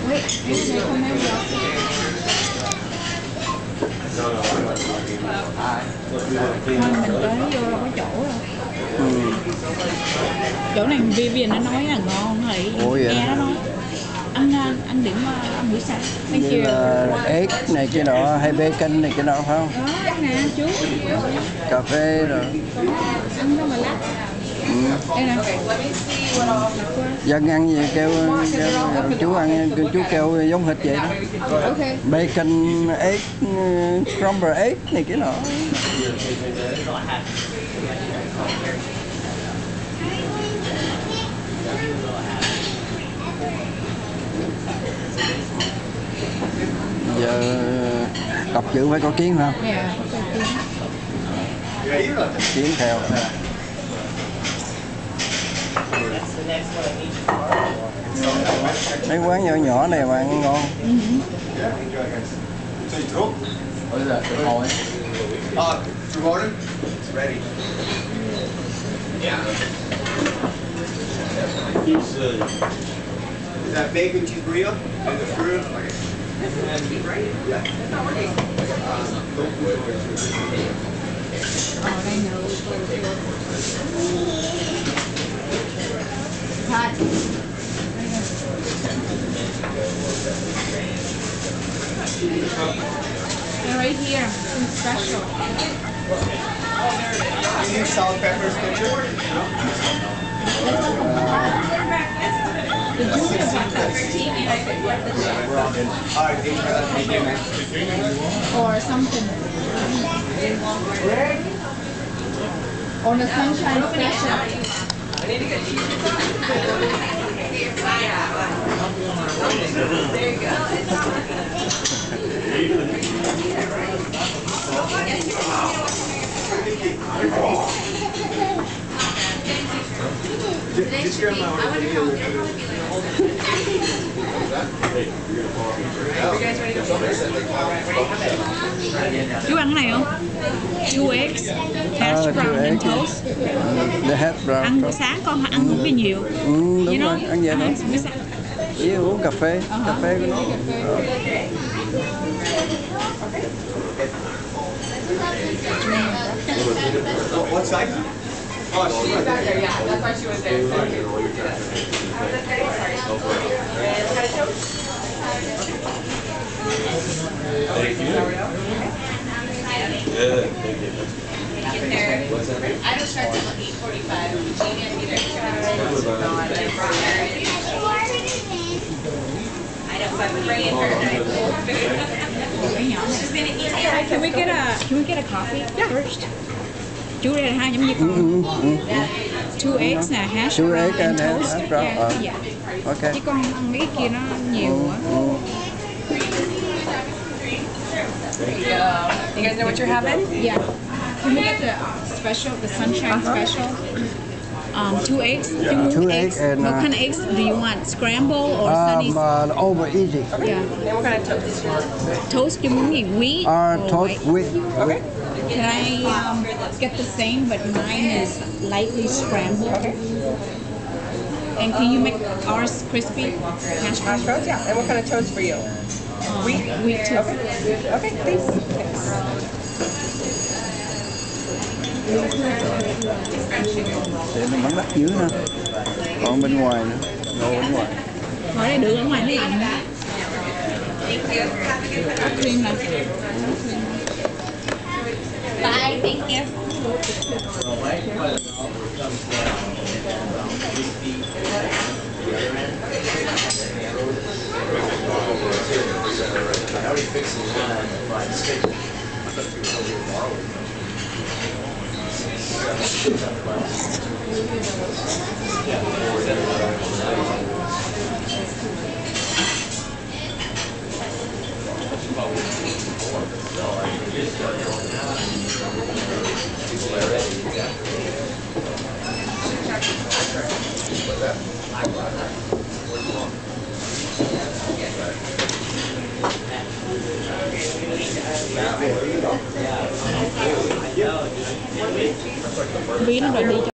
Wait, this không em được. Mình tới vô đâu có chỗ rồi. Chỗ này Vivian nó nói là ngon rồi. Nghe nó nói. Anh điểm ăn buổi sáng. Như là egg này kia nọ hay bacon này kia nọ phải không? Đó nè chú. Cà phê rồi. Ăn đâu mà lát. Đây nè. Dân ăn gì kêu chú ăn, chú kêu giống thịt vậy đó. Okay. Bacon, egg, scrambled egg này kia nọ. Giờ đọc chữ phải có kiến không? Dạ, có kiến. Kiến theo. Mấy quán nhỏ nhỏ này mà ăn ngon. Is that bacon cheese and the fruit? They're right here, some special. You use salt, peppers, ketchup? Or something. On the sunshine special. There you go. Just grab my order. Chú ăn cái này không? 2x hash brown and toast. The hash brown. Ăn buổi sáng con ăn cũng bị nhiều. Đúng rồi, ăn vậy thôi. Buổi sáng. Ý uống cà phê, cà phê của nó. What size? Oh, she was there. Yeah, that's why she was there. Thank you. Good. Thank you. Get there. I don't start till 8:45. Gina and Peter I know, so I've been bringing her. She's gonna eat. Can we get a coffee first? Chú đây là hai giống như con. 2x là hash brown and toast. Dạ. Ok. Chứ con ăn mấy cái kia nó nhiều quá. There you go. You guys know what you're having? Yeah. Can we get the special, the sunshine special? 2x. Two eggs and what kind of eggs do you want? Scramble or sunny? Over easy. Yeah. And what kind of toast? Toast you muốn gì? Wheat or Toast with. Okay. Can I get the same, but mine is lightly scrambled? Okay. And can you make ours crispy? Hash Hash browns, yeah. And what kind of toast for you? Wheat too. Okay. Okay, please. Thanks. Để nó bắn đắt dưới ha. Còn bên ngoài nữa. Đồ bên ngoài. Ở đây được ở ngoài nó lạnh. Cream này. Bye, thank you. I already fixed the line. I thought you were going to borrow it. Ví nó rồi đi cho